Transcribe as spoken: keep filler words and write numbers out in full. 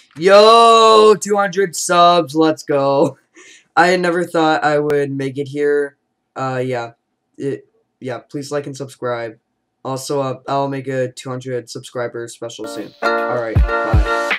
Yo, two hundred subs, let's go. I never thought I would make it here. Uh, yeah. It, yeah, please like and subscribe. Also, uh, I'll make a two hundred subscribers special soon. Alright, bye.